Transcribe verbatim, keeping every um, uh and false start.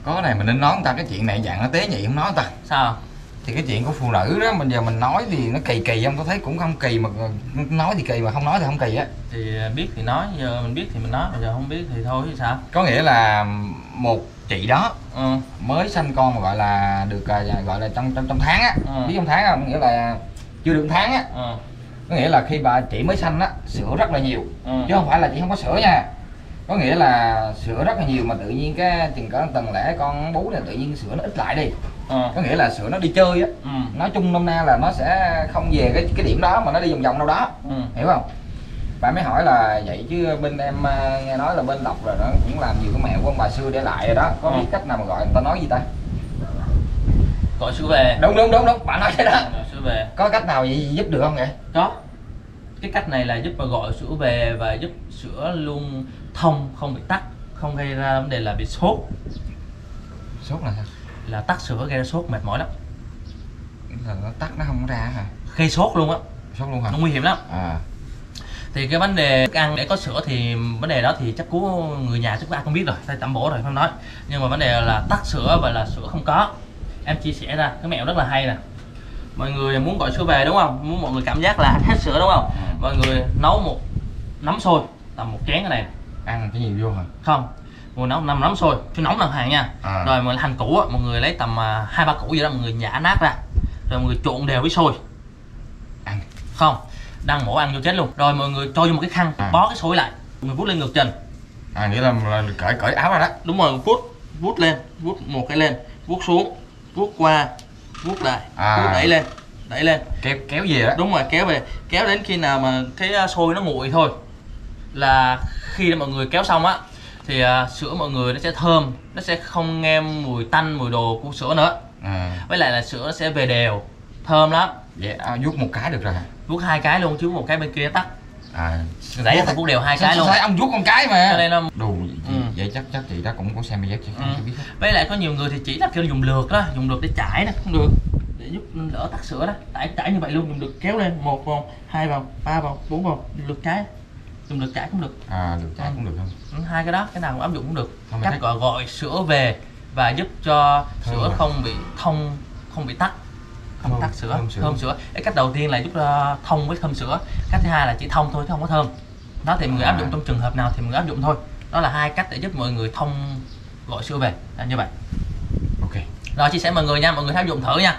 Có này mình nên nói người ta cái chuyện này dạng nó tế nhị không nói người ta. Sao? Thì cái chuyện của phụ nữ đó mình giờ mình nói thì nó kỳ kỳ không, tôi thấy cũng không kỳ mà nói thì kỳ mà không nói thì không kỳ á. Thì biết thì nói, giờ mình biết thì mình nói, giờ không biết thì thôi chứ sao. Có nghĩa là một chị đó Ừ. mới sanh con mà gọi là được gọi là trong trong trong tháng á, ừ. biết trong tháng không, nghĩa là chưa được tháng á. ừ. Có nghĩa là khi bà chị mới sanh á sữa rất là nhiều, ừ. chứ không phải là chị không có sữa nha. Có nghĩa là sữa rất là nhiều mà tự nhiên cái chừng cỡ tuần lễ con bú này tự nhiên sữa nó ít lại đi. ừ. Có nghĩa là sữa nó đi chơi á. ừ. Nói chung nôm na là nó sẽ không về cái cái điểm đó mà nó đi vòng vòng đâu đó. ừ. Hiểu không? Bạn mới hỏi là vậy chứ bên em nghe nói là bên Lộc rồi nó cũng làm nhiều cái mẹo của ông bà xưa để lại rồi đó, có ừ. biết cách nào mà gọi người ta nói gì ta? Gọi sữa về. Đúng đúng đúng đúng, bạn nói thế đó. Gọi sữa về. Có cách nào gì giúp được không vậy? Có. Cái cách này là giúp mà gọi sữa về và giúp sữa luôn thông, không bị tắc, không gây ra vấn đề là bị sốt. Sốt là sao? Là tắc sữa gây ra sốt mệt mỏi lắm. Là nó tắc nó không ra hả? Gây sốt luôn á. Sốt luôn hả? Nó nguy hiểm lắm. À. Thì cái vấn đề ăn để có sữa thì vấn đề đó thì chắc của người nhà chắc ai cũng biết rồi, tay tẩm bổ rồi không nói. Nhưng mà vấn đề là tắc sữa và là sữa không có, em chia sẻ ra cái mẹo rất là hay nè. Mọi người muốn gọi sữa về đúng không, muốn mọi người cảm giác là hết sữa đúng không, mọi người nấu một nắm sôi tầm một chén cái này. Ăn cái gì vô hả? Không, mọi người nấu năm nắm sôi chứ nóng là hàng nha. À. Rồi mọi hành củ á, mọi người lấy tầm hai ba củ gì đó, mọi người nhả nát ra rồi mọi người trộn đều với sôi. Ăn không đang mổ ăn vô chết luôn. Rồi mọi người cho vô một cái khăn, à. bó cái sôi lại, mọi người vuốt lên ngược trên. À nghĩa là, là cởi cởi áo ra đó. Đúng rồi, vuốt vuốt lên, vuốt một cái lên, vuốt xuống, vuốt qua, vuốt lại, à. vuốt đẩy lên, đẩy lên, kéo kéo về đó. Đúng rồi, kéo về, kéo đến khi nào mà cái sôi nó nguội thôi. Là khi mọi người kéo xong á thì uh, sữa mọi người nó sẽ thơm, nó sẽ không nghe mùi tanh mùi đồ của sữa nữa. À. Với lại là sữa nó sẽ về đều, thơm lắm. Vậy à, vuốt một cái được rồi hả? Vuốt hai cái luôn chứ một cái bên kia tắt. À, đấy là vuốt đều hai cái luôn. Thấy ông vuốt con cái mà. Cho nên là đủ ừ. vậy chắc chắc chị đó cũng có xem video chứ không ừ. biết. Với lại có nhiều người thì chỉ là kêu dùng lược đó, dùng lược để chải đó không được, để giúp đỡ tắc sữa đó, chải chải như vậy luôn, dùng lược kéo lên một vòng, hai vòng, ba vòng, bốn vòng, lược chải, dùng lược chải cũng được. À, lược chải ừ. cũng được không? Ừ, hai cái đó cái nào cũng áp dụng cũng được. Không, cách gọi gọi sữa về và giúp cho thơm sữa rồi. không bị thông, không bị tắc, không thơm, tắc sữa, thơm sữa. thơm sữa. Cái cách đầu tiên là giúp uh, thông với thơm sữa. Cách thứ hai là chỉ thông thôi chứ không có thơm. Đó thì mọi người à. áp dụng trong trường hợp nào thì mọi người áp dụng thôi. Đó là hai cách để giúp mọi người thông gọi sữa về là như vậy. Ok. Rồi chia sẻ mọi người nha, mọi người áp dụng thử nha.